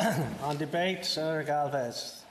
On debate, Senator Galvez.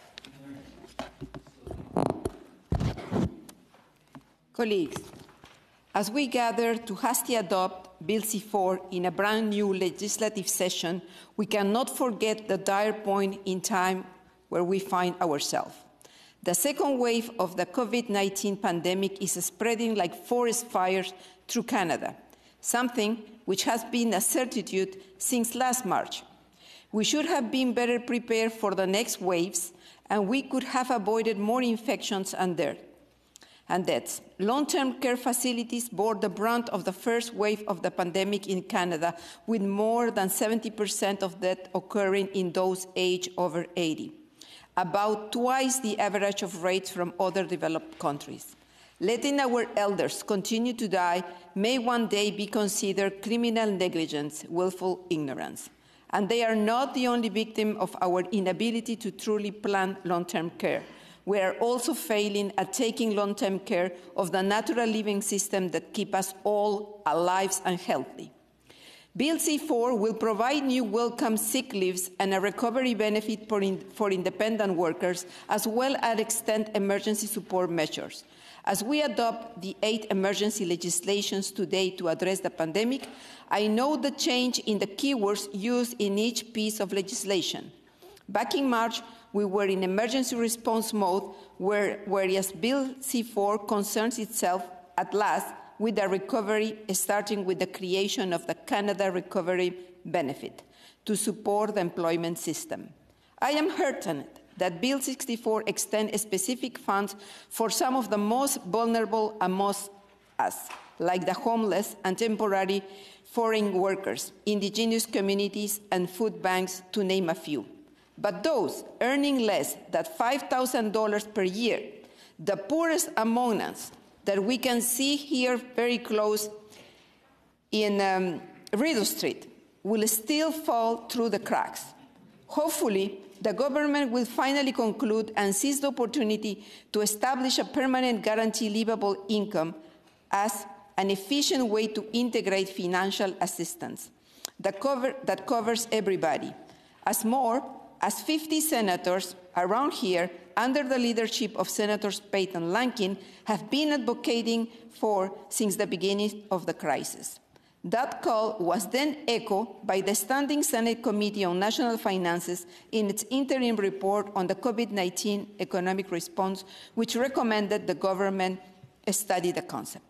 Colleagues, as we gather to hastily adopt Bill C-4 in a brand new legislative session, we cannot forget the dire point in time where we find ourselves. The second wave of the COVID-19 pandemic is spreading like forest fires through Canada, something which has been a certitude since last March. We should have been better prepared for the next waves, and we could have avoided more infections and deaths. Long-term care facilities bore the brunt of the first wave of the pandemic in Canada, with more than 70% of deaths occurring in those aged over 80, about twice the average of rates from other developed countries. Letting our elders continue to die may one day be considered criminal negligence, willful ignorance. And they are not the only victim of our inability to truly plan long-term care. We are also failing at taking long-term care of the natural living system that keeps us all alive and healthy. Bill C-4 will provide new welcome sick leaves and a recovery benefit for independent workers, as well as extend emergency support measures. As we adopt the 8 emergency legislations today to address the pandemic, I know the change in the keywords used in each piece of legislation. Back in March, we were in emergency response mode, whereas Bill C-4 concerns itself at last with the recovery, starting with the creation of the Canada Recovery Benefit to support the employment system. I am heartened that Bill 64 extends specific funds for some of the most vulnerable amongst us, like the homeless and temporary foreign workers, indigenous communities, and food banks, to name a few. But those earning less than $5,000 per year, the poorest among us, that we can see here very close in Rideau Street, will still fall through the cracks. Hopefully, the government will finally conclude and seize the opportunity to establish a permanent guaranteed livable income as an efficient way to integrate financial assistance that covers everybody. As more as 50 senators around here, under the leadership of Senators Payton Lankin, have been advocating for since the beginning of the crisis. That call was then echoed by the Standing Senate Committee on National Finances in its interim report on the COVID-19 economic response, which recommended the government study the concept.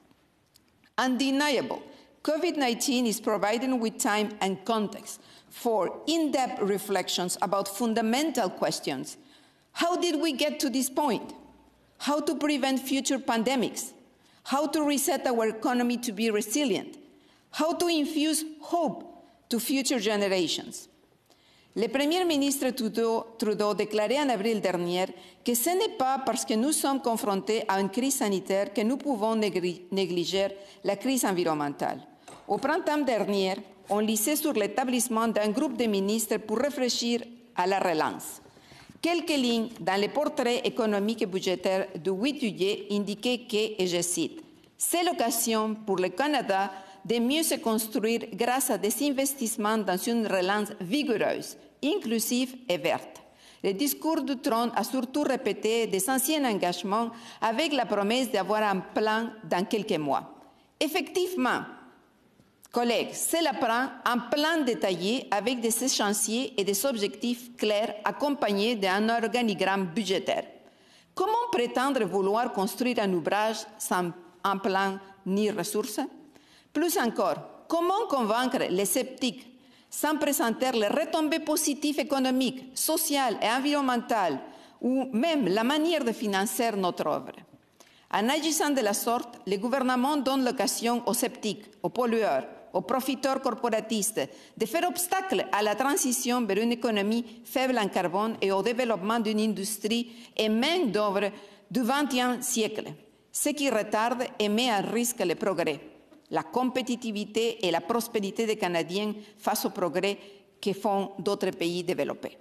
Undeniable, COVID-19 is providing with time and context for in-depth reflections about fundamental questions. How did we get to this point? How to prevent future pandemics? How to reset our economy to be resilient? How to infuse hope to future generations? Le Premier ministre Trudeau déclarait en avril dernier que ce n'est pas parce que nous sommes confrontés à une crise sanitaire que nous pouvons négliger la crise environnementale. Au printemps dernier, on lisait sur l'établissement d'un groupe de ministres pour réfléchir à la relance. Quelques lignes dans le portrait économique et budgétaire du 8 juillet indiquaient que, et je cite, « C'est l'occasion pour le Canada de mieux se construire grâce à des investissements dans une relance vigoureuse, inclusive et verte. » Le discours du trône a surtout répété des anciens engagements avec la promesse d'avoir un plan dans quelques mois. Effectivement, collègues, cela prend un plan détaillé avec des échéanciers et des objectifs clairs accompagnés d'un organigramme budgétaire. Comment prétendre vouloir construire un ouvrage sans un plan ni ressources? Plus encore, comment convaincre les sceptiques sans présenter les retombées positives économiques, sociales et environnementales, ou même la manière de financer notre œuvre? En agissant de la sorte, le gouvernement donne l'occasion aux sceptiques, aux pollueurs, aux profiteurs corporatistes de faire obstacle à la transition vers une économie faible en carbone et au développement d'une industrie et main-d'œuvre du XXe siècle, ce qui retarde et met en risque le progrès, la compétitivité et la prospérité des Canadiens face au progrès que font d'autres pays développés.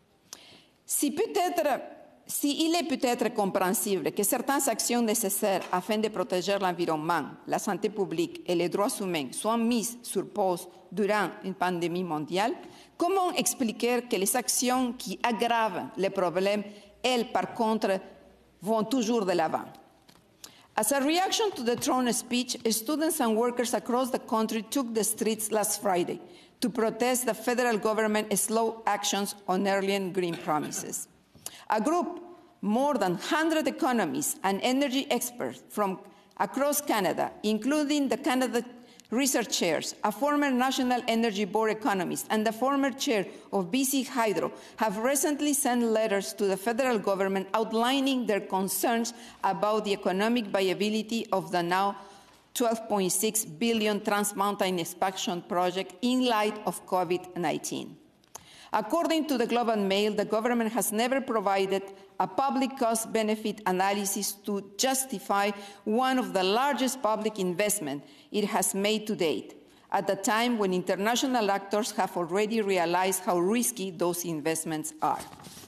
Il est peut-être compréhensible que certaines actions nécessaires afin de protéger l'environnement, la santé publique et les droits humains soient mises sur pause durant une pandémie mondiale, Comment expliquer que les actions qui aggravent les problèmes, elles, par contre, vont toujours de l'avant? As a reaction to the throne speech, students and workers across the country took the streets last Friday to protest the federal government's slow actions on early and green promises. A group, more than 100 economists and energy experts from across Canada, including the Canada Research Chairs, a former National Energy Board economist, and the former chair of BC Hydro, have recently sent letters to the federal government outlining their concerns about the economic viability of the now $12.6 billion Trans Mountain Expansion project in light of COVID-19. According to the Globe and Mail, the government has never provided a public cost-benefit analysis to justify one of the largest public investments it has made to date, at a time when international actors have already realized how risky those investments are.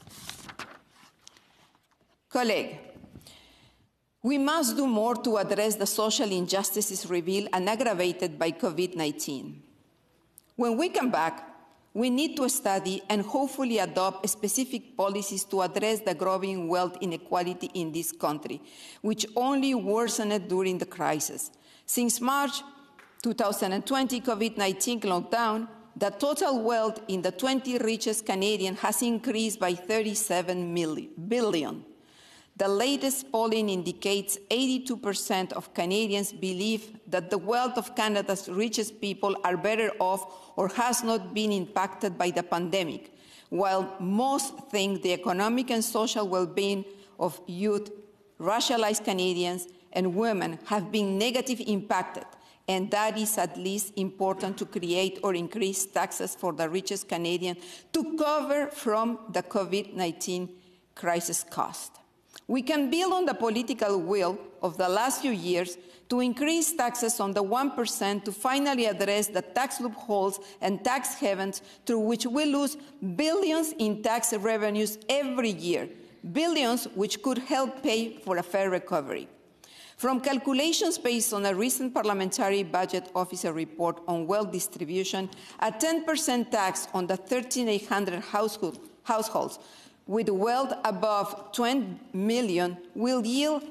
Colleagues, we must do more to address the social injustices revealed and aggravated by COVID-19. When we come back, we need to study and hopefully adopt specific policies to address the growing wealth inequality in this country, which only worsened during the crisis. Since March 2020 COVID-19 lockdown, the total wealth in the 20 richest Canadians has increased by $37 billion. The latest polling indicates 82% of Canadians believe that the wealth of Canada's richest people are better off or has not been impacted by the pandemic, while most think the economic and social well-being of youth, racialized Canadians, and women have been negatively impacted, and that is at least important to create or increase taxes for the richest Canadians to cover from the COVID-19 crisis cost. We can build on the political will of the last few years to increase taxes on the 1% to finally address the tax loopholes and tax havens through which we lose billions in tax revenues every year, billions which could help pay for a fair recovery. From calculations based on a recent parliamentary budget officer report on wealth distribution, a 10% tax on the 1,300 households with wealth above $20 million will yield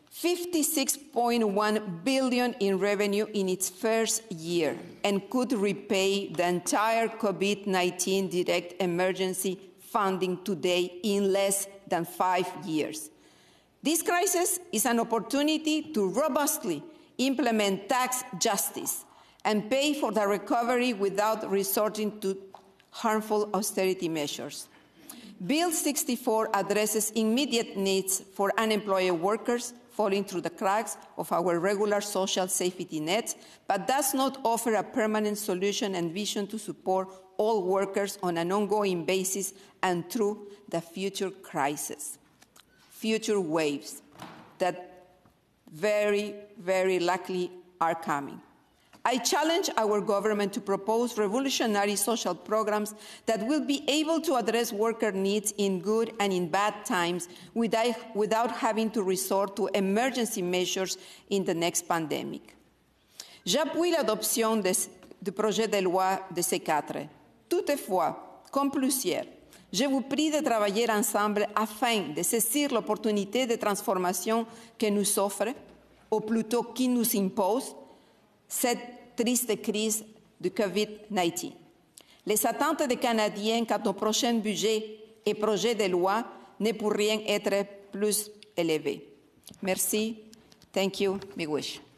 $56.1 billion in revenue in its first year and could repay the entire COVID-19 direct emergency funding today in less than 5 years. This crisis is an opportunity to robustly implement tax justice and pay for the recovery without resorting to harmful austerity measures. Bill 64 addresses immediate needs for unemployed workers falling through the cracks of our regular social safety nets, but does not offer a permanent solution and vision to support all workers on an ongoing basis and through the future crisis, future waves that very, very likely are coming. I challenge our government to propose revolutionary social programs that will be able to address worker needs in good and in bad times without having to resort to emergency measures in the next pandemic. J'appuie l'adoption du projet de loi de C4. Toutefois, comme plusieurs, je vous prie de travailler ensemble afin de saisir l'opportunité de transformation que nous offre, ou plutôt qui nous impose, cette triste crise du COVID-19. Les attentes des Canadiens quant au prochain budget et projet de loi ne pourraient être plus élevées. Merci. Thank you. Miigwech.